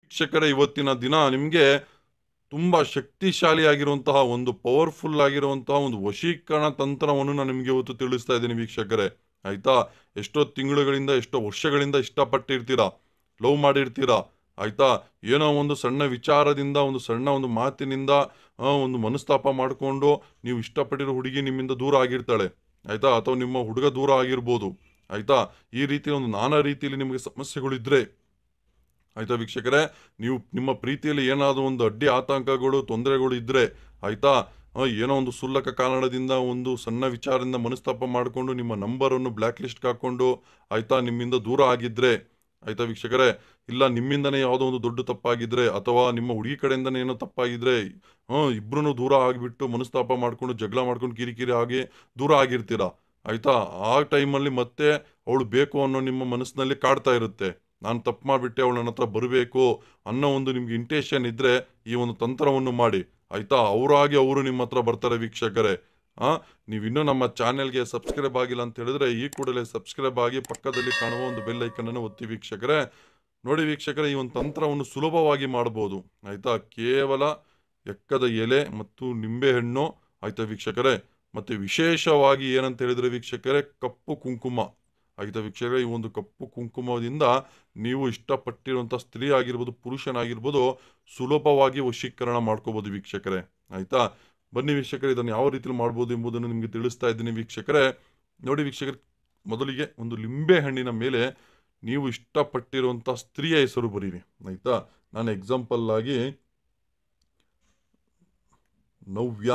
ವೀಕ್ಷಕರೇ, ಇವತ್ತಿನ ದಿನ ನಿಮಗೆ ತುಂಬ ಶಕ್ತಿಶಾಲಿಯಾಗಿರುವಂತಹ ಒಂದು ಪವರ್ಫುಲ್ ಆಗಿರುವಂತಹ ಒಂದು ವಶೀಕರಣ ತಂತ್ರವನ್ನು ನಾನು ನಿಮಗೆ ಇವತ್ತು ತಿಳಿಸ್ತಾ ಇದ್ದೀನಿ ವೀಕ್ಷಕರೇ. ಆಯ್ತಾ? ಎಷ್ಟೋ ತಿಂಗಳುಗಳಿಂದ ಎಷ್ಟೋ ವರ್ಷಗಳಿಂದ ಇಷ್ಟಪಟ್ಟಿರ್ತೀರಾ, ಲವ್ ಮಾಡಿರ್ತೀರಾ. ಆಯ್ತಾ? ಏನೋ ಒಂದು ಸಣ್ಣ ವಿಚಾರದಿಂದ, ಒಂದು ಸಣ್ಣ ಒಂದು ಮಾತಿನಿಂದ ಒಂದು ಮನಸ್ತಾಪ ಮಾಡಿಕೊಂಡು ನೀವು ಇಷ್ಟಪಟ್ಟಿರೋ ಹುಡುಗಿ ನಿಮ್ಮಿಂದ ದೂರ ಆಗಿರ್ತಾಳೆ. ಆಯ್ತಾ? ಅಥವಾ ನಿಮ್ಮ ಹುಡುಗ ದೂರ ಆಗಿರ್ಬೋದು. ಆಯ್ತಾ? ಈ ರೀತಿ ಒಂದು ನಾನಾ ರೀತಿಯಲ್ಲಿ ನಿಮಗೆ ಸಮಸ್ಯೆಗಳಿದ್ರೆ, ಆಯ್ತಾ ವೀಕ್ಷಕರೇ, ನೀವು ನಿಮ್ಮ ಪ್ರೀತಿಯಲ್ಲಿ ಏನಾದರೂ ಒಂದು ಅಡ್ಡಿ ಆತಂಕಗಳು ತೊಂದರೆಗಳು ಇದ್ದರೆ, ಆಯ್ತಾ, ಏನೋ ಒಂದು ಸುಲ್ಲಕ ಕಾರಣದಿಂದ ಒಂದು ಸಣ್ಣ ವಿಚಾರದಿಂದ ಮನಸ್ತಾಪ ಮಾಡಿಕೊಂಡು ನಿಮ್ಮ ನಂಬರನ್ನು ಬ್ಲ್ಯಾಕ್ ಲಿಸ್ಟ್ಗೆ ಹಾಕ್ಕೊಂಡು, ಆಯ್ತಾ, ನಿಮ್ಮಿಂದ ದೂರ ಆಗಿದ್ದರೆ, ಆಯ್ತಾ ವೀಕ್ಷಕರೇ, ಇಲ್ಲ ನಿಮ್ಮಿಂದನೇ ಯಾವುದೋ ಒಂದು ದೊಡ್ಡ ತಪ್ಪಾಗಿದ್ರೆ ಅಥವಾ ನಿಮ್ಮ ಹುಡುಗಿ ಕಡೆಯಿಂದನೇ ಏನೋ ತಪ್ಪಾಗಿದ್ರೆ, ಇಬ್ಬರೂ ದೂರ ಆಗಿಬಿಟ್ಟು ಮನಸ್ತಾಪ ಮಾಡಿಕೊಂಡು ಜಗಳ ಮಾಡ್ಕೊಂಡು ಕಿರಿಕಿರಿ ಆಗಿ ದೂರ ಆಗಿರ್ತೀರ. ಆಯ್ತಾ? ಆ ಟೈಮಲ್ಲಿ ಮತ್ತೆ ಅವಳು ಬೇಕು ಅನ್ನೋ ನಿಮ್ಮ ಮನಸ್ಸಿನಲ್ಲಿ ಕಾಡ್ತಾ ಇರುತ್ತೆ. ನಾನು ತಪ್ಪು ಮಾಡಿಬಿಟ್ಟೆ, ಅವಳು ನನ್ನ ಹತ್ರ ಬರಬೇಕು ಅನ್ನೋ ಒಂದು ನಿಮ್ಗೆ ಇಂಟೆನ್ಷನ್ ಇದ್ದರೆ ಈ ಒಂದು ತಂತ್ರವನ್ನು ಮಾಡಿ. ಆಯಿತಾ? ಅವರಾಗಿ ಅವರು ನಿಮ್ಮ ಹತ್ರ ಬರ್ತಾರೆ ವೀಕ್ಷಕರೇ. ನೀವಿನ್ನೂ ನಮ್ಮ ಚಾನೆಲ್ಗೆ ಸಬ್ಸ್ಕ್ರೈಬ್ ಆಗಿಲ್ಲ ಅಂತ ಹೇಳಿದ್ರೆ ಈ ಕೂಡಲೇ ಸಬ್ಸ್ಕ್ರೈಬ್ ಆಗಿ ಪಕ್ಕದಲ್ಲಿ ಕಾಣುವ ಒಂದು ಬೆಲ್ ಐಕನನ್ನು ಒತ್ತಿ ವೀಕ್ಷಕರೇ. ನೋಡಿ ವೀಕ್ಷಕರೇ, ಈ ಒಂದು ತಂತ್ರವನ್ನು ಸುಲಭವಾಗಿ ಮಾಡ್ಬೋದು. ಆಯಿತಾ? ಕೇವಲ ಎಕ್ಕದ ಎಲೆ ಮತ್ತು ನಿಂಬೆಹಣ್ಣು. ಆಯಿತಾ ವೀಕ್ಷಕರೇ? ಮತ್ತು ವಿಶೇಷವಾಗಿ ಏನಂತ ಹೇಳಿದರೆ ವೀಕ್ಷಕರೇ, ಕಪ್ಪು ಕುಂಕುಮ. ಆಯಿತಾ ವೀಕ್ಷಕರೇ? ಈ ಒಂದು ಕಪ್ಪು ಕುಂಕುಮದಿಂದ ನೀವು ಇಷ್ಟಪಟ್ಟಿರುವಂಥ ಸ್ತ್ರೀ ಆಗಿರ್ಬೋದು, ಪುರುಷನಾಗಿರ್ಬೋದು, ಸುಲಭವಾಗಿ ವಶೀಕರಣ ಮಾಡ್ಕೋಬೋದು ವೀಕ್ಷಕರೇ. ಆಯಿತಾ? ಬನ್ನಿ ವೀಕ್ಷಕರೇ, ಇದನ್ನು ಯಾವ ರೀತಿಯಲ್ಲಿ ಮಾಡ್ಬೋದು ಎಂಬುದನ್ನು ನಿಮಗೆ ತಿಳಿಸ್ತಾ ಇದ್ದೀನಿ ವೀಕ್ಷಕರೇ. ನೋಡಿ ವೀಕ್ಷಕರೇ, ಮೊದಲಿಗೆ ಒಂದು ಲಿಂಬೆ ಹಣ್ಣಿನ ಮೇಲೆ ನೀವು ಇಷ್ಟಪಟ್ಟಿರುವಂಥ ಸ್ತ್ರೀಯ ಹೆಸರು ಬರೀರಿ. ಆಯಿತಾ? ನಾನು ಎಕ್ಸಾಂಪಲ್ ಆಗಿ ನವ್ಯ.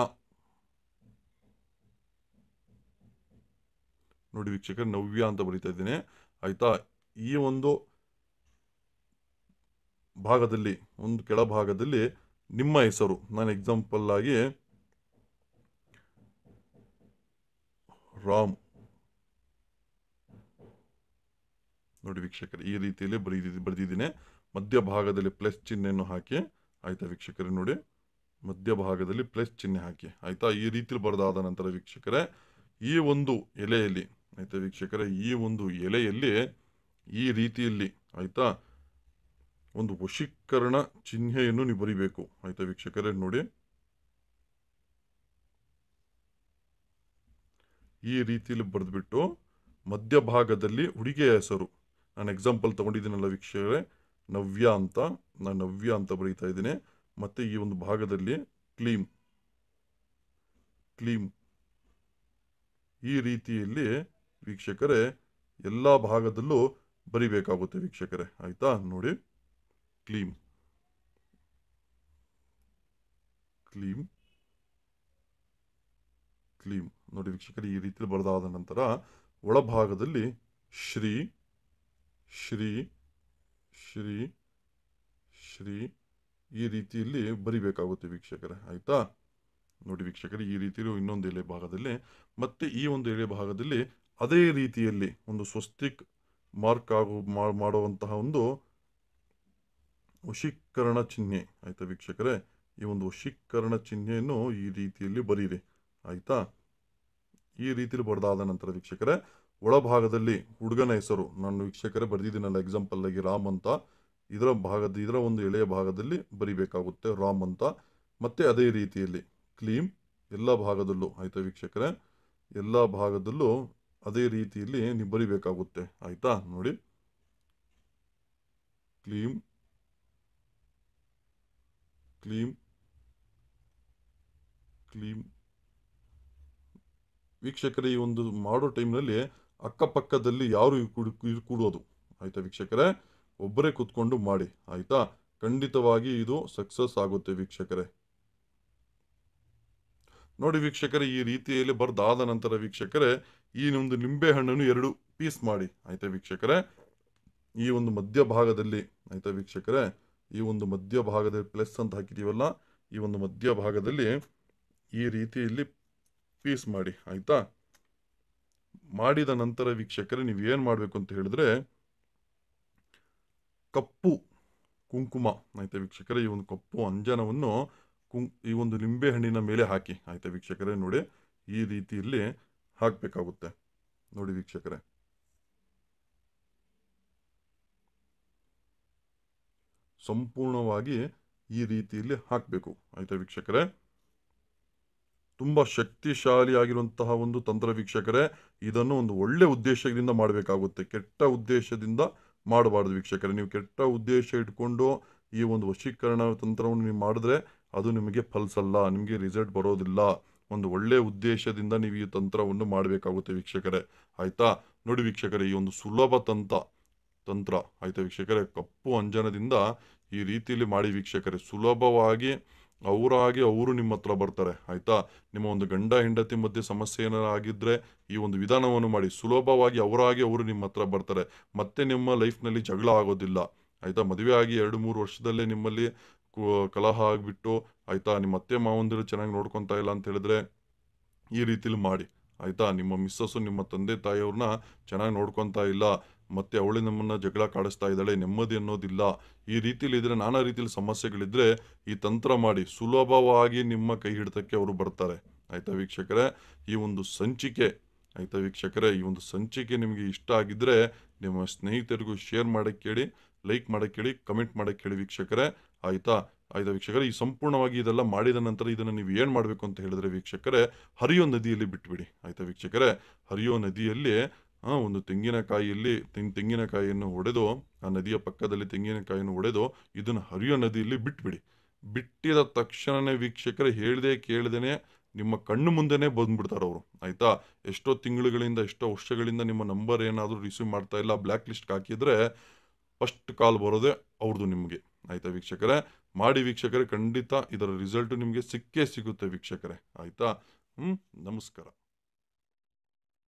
ನೋಡಿ ವೀಕ್ಷಕರೇ, ನವ್ಯ ಅಂತ ಬರೀತಾ ಇದ್ದೀನಿ. ಆಯಿತಾ? ಈ ಒಂದು ಭಾಗದಲ್ಲಿ, ಒಂದು ಕೆಳಭಾಗದಲ್ಲಿ ನಿಮ್ಮ ಹೆಸರು, ನಾನು ಎಕ್ಸಾಂಪಲ್ ಆಗಿ ರಾಮ್. ನೋಡಿ ವೀಕ್ಷಕರೇ, ಈ ರೀತಿಯಲ್ಲಿ ಬರೆದಿದ್ದೀನಿ. ಮಧ್ಯಭಾಗದಲ್ಲಿ ಪ್ಲಸ್ ಚಿಹ್ನೆಯನ್ನು ಹಾಕಿ. ಆಯಿತಾ ವೀಕ್ಷಕರೇ? ನೋಡಿ, ಮಧ್ಯಭಾಗದಲ್ಲಿ ಪ್ಲಸ್ ಚಿಹ್ನೆ ಹಾಕಿ. ಆಯಿತಾ? ಈ ರೀತಿಯಲ್ಲಿ ಬರೆದಾದ ನಂತರ ವೀಕ್ಷಕರೇ, ಈ ಒಂದು ಎಲೆಯಲ್ಲಿ, ಆಯಿತಾ ವೀಕ್ಷಕರೇ, ಈ ಒಂದು ಎಲೆಯಲ್ಲಿ ಈ ರೀತಿಯಲ್ಲಿ, ಆಯಿತಾ, ಒಂದು ವಶೀಕರಣ ಚಿಹ್ನೆಯನ್ನು ನೀವು ಬರಿಬೇಕು. ಆಯಿತಾ ವೀಕ್ಷಕರೇ? ನೋಡಿ, ಈ ರೀತಿಯಲ್ಲಿ ಬರೆದ್ಬಿಟ್ಟು ಮಧ್ಯಭಾಗದಲ್ಲಿ ಹುಡುಗಿಯ ಹೆಸರು, ನಾನು ಎಕ್ಸಾಂಪಲ್ ತೊಗೊಂಡಿದ್ದೀನಲ್ಲ ವೀಕ್ಷಕರೇ, ನವ್ಯ ಅಂತ, ನಾನು ನವ್ಯ ಅಂತ ಬರೀತಾ ಇದ್ದೀನಿ. ಮತ್ತು ಈ ಒಂದು ಭಾಗದಲ್ಲಿ ಕ್ಲೀಮ್. ಈ ರೀತಿಯಲ್ಲಿ ವೀಕ್ಷಕರೇ ಎಲ್ಲ ಭಾಗದಲ್ಲೂ ಬರಿಬೇಕಾಗುತ್ತೆ ವೀಕ್ಷಕರೇ. ಆಯಿತಾ? ನೋಡಿ, ಕ್ಲೀಮ್. ನೋಡಿ ವೀಕ್ಷಕರೇ, ಈ ರೀತಿಯಲ್ಲಿ ಬರೆದಾದ ನಂತರ ಒಳಭಾಗದಲ್ಲಿ ಶ್ರೀ ಶ್ರೀ ಶ್ರೀ ಶ್ರೀ ಈ ರೀತಿಯಲ್ಲಿ ಬರಿಬೇಕಾಗುತ್ತೆ ವೀಕ್ಷಕರೇ. ಆಯಿತಾ? ನೋಡಿ ವೀಕ್ಷಕರೇ, ಈ ರೀತಿಯಲ್ಲಿ ಇನ್ನೊಂದು ಎಲೆ ಭಾಗದಲ್ಲಿ, ಮತ್ತೆ ಈ ಒಂದು ಎಲೆ ಭಾಗದಲ್ಲಿ ಅದೇ ರೀತಿಯಲ್ಲಿ ಒಂದು ಸ್ವಸ್ತಿಕ್ ಮಾರ್ಕ್ ಮಾಡುವಂತಹ ಒಂದು ವಶೀಕರಣ ಚಿಹ್ನೆ. ಆಯಿತಾ ವೀಕ್ಷಕರೇ? ಈ ಒಂದು ವಶೀಕರಣ ಚಿಹ್ನೆಯನ್ನು ಈ ರೀತಿಯಲ್ಲಿ ಬರೀರಿ. ಆಯಿತಾ? ಈ ರೀತಿಯಲ್ಲಿ ಬರೆದಾದ ನಂತರ ವೀಕ್ಷಕರೇ, ಒಳಭಾಗದಲ್ಲಿ ಹುಡುಗನ ಹೆಸರು, ನಾನು ವೀಕ್ಷಕರೇ ಬರೆದಿದ್ದೀನಲ್ಲ ಎಕ್ಸಾಂಪಲ್ ಆಗಿ ರಾಮ್ ಅಂತ, ಇದರ ಒಂದು ಎಳೆಯ ಭಾಗದಲ್ಲಿ ಬರಿಬೇಕಾಗುತ್ತೆ ರಾಮ್ ಅಂತ. ಮತ್ತೆ ಅದೇ ರೀತಿಯಲ್ಲಿ ಕ್ಲೀಮ್ ಎಲ್ಲ ಭಾಗದಲ್ಲೂ. ಆಯಿತಾ ವೀಕ್ಷಕರೇ? ಎಲ್ಲ ಭಾಗದಲ್ಲೂ ಅದೇ ರೀತಿಯಲ್ಲಿ ನೀವು ಬರಿಬೇಕಾಗುತ್ತೆ. ಆಯಿತಾ? ನೋಡಿ, ಕ್ಲೀಮ್ ವೀಕ್ಷಕರೇ, ಈ ಒಂದು ಮಾಡೋ ಟೈಮ್ನಲ್ಲಿ ಅಕ್ಕಪಕ್ಕದಲ್ಲಿ ಯಾರು ಕೂಡೋದು. ಆಯಿತಾ ವೀಕ್ಷಕರೇ? ಒಬ್ಬರೇ ಕೂತ್ಕೊಂಡು ಮಾಡಿ. ಆಯಿತಾ? ಖಂಡಿತವಾಗಿ ಇದು ಸಕ್ಸಸ್ ಆಗುತ್ತೆ ವೀಕ್ಷಕರೇ. ನೋಡಿ ವೀಕ್ಷಕರೇ, ಈ ರೀತಿಯಲ್ಲಿ ಬರೆದಾದ ನಂತರ ವೀಕ್ಷಕರೇ, ಈ ಒಂದು ನಿಂಬೆ ಹಣ್ಣನ್ನು 2 ಪೀಸ್ ಮಾಡಿ. ಆಯಿತಾ ವೀಕ್ಷಕರೇ? ಈ ಒಂದು ಮಧ್ಯಭಾಗದಲ್ಲಿ, ಆಯಿತಾ ವೀಕ್ಷಕರೇ, ಈ ಒಂದು ಮಧ್ಯಭಾಗದಲ್ಲಿ ಪ್ಲಸ್ ಅಂತ ಹಾಕಿದ್ದೀವಲ್ಲ, ಈ ಒಂದು ಮಧ್ಯಭಾಗದಲ್ಲಿ ಈ ರೀತಿಯಲ್ಲಿ ಪೀಸ್ ಮಾಡಿ. ಆಯಿತಾ? ಮಾಡಿದ ನಂತರ ವೀಕ್ಷಕರೇ, ನೀವು ಏನು ಮಾಡಬೇಕು ಅಂತ ಹೇಳಿದ್ರೆ, ಕಪ್ಪು ಕುಂಕುಮ. ಆಯಿತಾ ವೀಕ್ಷಕರೇ? ಈ ಒಂದು ಕಪ್ಪು ಅಂಜನವನ್ನು ಈ ಒಂದು ನಿಂಬೆ ಹಣ್ಣಿನ ಮೇಲೆ ಹಾಕಿ. ಆಯಿತಾ ವೀಕ್ಷಕರೇ? ನೋಡಿ, ಈ ರೀತಿಯಲ್ಲಿ ಹಾಕಬೇಕಾಗುತ್ತೆ. ನೋಡಿ ವೀಕ್ಷಕರೇ, ಸಂಪೂರ್ಣವಾಗಿ ಈ ರೀತಿಯಲ್ಲಿ ಹಾಕಬೇಕು. ಆಯಿತಾ ವೀಕ್ಷಕರೇ, ತುಂಬ ಶಕ್ತಿಶಾಲಿಯಾಗಿರುವಂತಹ ಒಂದು ತಂತ್ರ ವೀಕ್ಷಕರೇ. ಇದನ್ನು ಒಂದು ಒಳ್ಳೆ ಉದ್ದೇಶದಿಂದ ಮಾಡಬೇಕಾಗುತ್ತೆ, ಕೆಟ್ಟ ಉದ್ದೇಶದಿಂದ ಮಾಡಬಾರ್ದು ವೀಕ್ಷಕರೇ. ನೀವು ಕೆಟ್ಟ ಉದ್ದೇಶ ಇಟ್ಕೊಂಡು ಈ ಒಂದು ವಶೀಕರಣ ತಂತ್ರವನ್ನು ನೀವು ಮಾಡಿದ್ರೆ ಅದು ನಿಮಗೆ ಫಲಿಸಲ್ಲ, ನಿಮಗೆ ರಿಸಲ್ಟ್ ಬರೋದಿಲ್ಲ. ಒಂದು ಒಳ್ಳೆ ಉದ್ದೇಶದಿಂದ ನೀವು ಈ ತಂತ್ರವನ್ನು ಮಾಡಬೇಕಾಗುತ್ತೆ ವೀಕ್ಷಕರೇ. ಆಯಿತಾ, ನೋಡಿ ವೀಕ್ಷಕರೇ, ಈ ಒಂದು ಸುಲಭ ತಂತ್ರ ಆಯಿತಾ ವೀಕ್ಷಕರೇ, ಕಪ್ಪು ಅಂಜನದಿಂದ ಈ ರೀತಿಯಲ್ಲಿ ಮಾಡಿ ವೀಕ್ಷಕರೇ. ಸುಲಭವಾಗಿ ಅವರಾಗಿ ಅವರು ನಿಮ್ಮ ಹತ್ರ ಬರ್ತಾರೆ. ಆಯಿತಾ, ನಿಮ್ಮ ಒಂದು ಗಂಡ ಹೆಂಡತಿ ಮಧ್ಯೆ ಸಮಸ್ಯೆ ಏನಾರು ಆಗಿದ್ದರೆ ಈ ಒಂದು ವಿಧಾನವನ್ನು ಮಾಡಿ, ಸುಲಭವಾಗಿ ಅವರಾಗಿ ಅವರು ನಿಮ್ಮ ಹತ್ರ ಬರ್ತಾರೆ. ಮತ್ತೆ ನಿಮ್ಮ ಲೈಫ್ನಲ್ಲಿ ಜಗಳ ಆಗೋದಿಲ್ಲ. ಆಯಿತಾ, ಮದುವೆ ಆಗಿ 2-3 ವರ್ಷದಲ್ಲೇ ನಿಮ್ಮಲ್ಲಿ ಕಲಹ ಆಗಿಬಿಟ್ಟು, ಆಯಿತಾ, ನಿಮ್ಮ ಅತ್ತೆ ಮಾವಂದಿರು ಚೆನ್ನಾಗಿ ನೋಡ್ಕೊತಾ ಇಲ್ಲ ಅಂತ ಹೇಳಿದ್ರೆ ಈ ರೀತಿಲಿ ಮಾಡಿ. ಆಯಿತಾ, ನಿಮ್ಮ ಮಿಸ್ಸಸ್ಸು ನಿಮ್ಮ ತಂದೆ ತಾಯಿಯವ್ರನ್ನ ಚೆನ್ನಾಗಿ ನೋಡ್ಕೊತಾ ಇಲ್ಲ, ಮತ್ತು ಅವಳು ನಮ್ಮನ್ನು ಜಗಳ ಕಾಡಿಸ್ತಾ ಇದ್ದಾಳೆ, ನೆಮ್ಮದಿ ಅನ್ನೋದಿಲ್ಲ, ಈ ರೀತಿಲಿ ಇದ್ರೆ, ನಾನಾ ರೀತಿಲಿ ಸಮಸ್ಯೆಗಳಿದ್ರೆ ಈ ತಂತ್ರ ಮಾಡಿ ಸುಲಭವಾಗಿ ನಿಮ್ಮ ಕೈ ಹಿಡಿತಕ್ಕೆ ಅವರು ಬರ್ತಾರೆ. ಆಯಿತಾ ವೀಕ್ಷಕರೇ, ಈ ಒಂದು ಸಂಚಿಕೆ ಆಯಿತಾ ವೀಕ್ಷಕರೇ, ಈ ಒಂದು ಸಂಚಿಕೆ ನಿಮಗೆ ಇಷ್ಟ ಆಗಿದ್ದರೆ ನಿಮ್ಮ ಸ್ನೇಹಿತರಿಗೂ ಶೇರ್ ಮಾಡೋಕ್ಕೆ ಹೇಳಿ, ಲೈಕ್ ಮಾಡೋಕ್ಕೆ ಹೇಳಿ, ಕಮೆಂಟ್ ಮಾಡೋಕ್ಕೆ ಹೇಳಿ ವೀಕ್ಷಕರೇ. ಆಯಿತಾ ವೀಕ್ಷಕರೇ, ಈ ಸಂಪೂರ್ಣವಾಗಿ ಇದೆಲ್ಲ ಮಾಡಿದ ನಂತರ ಇದನ್ನು ನೀವು ಏನು ಮಾಡಬೇಕು ಅಂತ ಹೇಳಿದ್ರೆ ವೀಕ್ಷಕರೇ, ಹರಿಯೋ ನದಿಯಲ್ಲಿ ಬಿಟ್ಬಿಡಿ. ಆಯಿತಾ ವೀಕ್ಷಕರೇ, ಹರಿಯೋ ನದಿಯಲ್ಲಿ ಒಂದು ತೆಂಗಿನಕಾಯಿಯನ್ನು ಒಡೆದು, ಆ ನದಿಯ ಪಕ್ಕದಲ್ಲಿ ತೆಂಗಿನಕಾಯಿಯನ್ನು ಒಡೆದು ಇದನ್ನು ಹರಿಯೋ ನದಿಯಲ್ಲಿ ಬಿಟ್ಬಿಡಿ. ಬಿಟ್ಟಿದ ತಕ್ಷಣವೇ ವೀಕ್ಷಕರೇ, ಹೇಳ್ದೆ ಕೇಳ್ದೇನೆ ನಿಮ್ಮ ಕಣ್ಣು ಮುಂದೆನೇ ಬಂದ್ಬಿಡ್ತಾರೆ ಅವರು. ಆಯಿತಾ, ಎಷ್ಟೋ ತಿಂಗಳುಗಳಿಂದ ಎಷ್ಟೋ ವರ್ಷಗಳಿಂದ ನಿಮ್ಮ ನಂಬರ್ ಏನಾದರೂ ರಿಸೀವ್ ಮಾಡ್ತಾ ಇಲ್ಲ, ಬ್ಲ್ಯಾಕ್ ಲಿಸ್ಟ್ಗೆ ಹಾಕಿದರೆ ಫಸ್ಟ್ ಕಾಲ್ ಬರೋದೇ ಅವ್ರದ್ದು ನಿಮಗೆ. ಆಯಿತಾ ವೀಕ್ಷಕರೇ, ಮಾಡಿ ವೀಕ್ಷಕರೇ, ಖಂಡಿತ ಇದರ ರಿಸಲ್ಟು ನಿಮಗೆ ಸಿಕ್ಕೇ ಸಿಗುತ್ತೆ ವೀಕ್ಷಕರೇ. ಆಯಿತಾ, ನಮಸ್ಕಾರ.